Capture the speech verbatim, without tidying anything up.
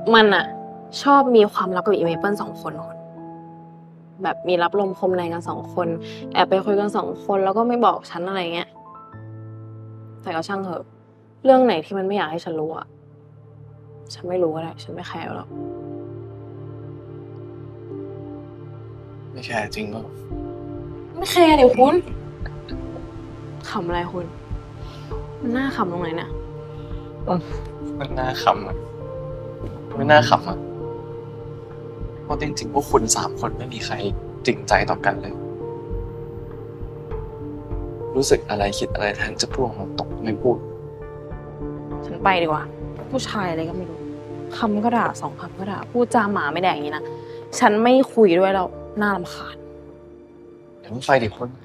มันอะชอบมีความลับกับอีเมเปิลสองคนแบบมีรับลมคมในกันสองคนแอบไปคุยกันสองคนแล้วก็ไม่บอกฉันอะไรเงี้ยแต่ก็ช่างเถอะเรื่องไหนที่มันไม่อยากให้ฉันรู้อะฉันไม่รู้ก็ได้ฉันไม่แคร์หรอกไม่แคร์จริงก็ไม่แคร์เดี๋ยวคุณขำอะไรคุณมันน่าขำตรงไหนเนี่ยมันน่าขำอ่ะไม่น่าขำอ่ะเพราะจริงๆพวกคุณสามคนไม่มีใครจริงใจต่อกันเลยรู้สึกอะไรคิดอะไรแทนจะพูดมันตกไม่พูดฉันไปดีกว่าผู้ชายอะไรก็ไม่รู้คำก็ด่าสองคำก็ด่าพูดจาหมาไม่แดงอย่างนี้นะฉันไม่คุยด้วยแล้วน่ารำคาญเดี๋ยวต้องไฟดิคน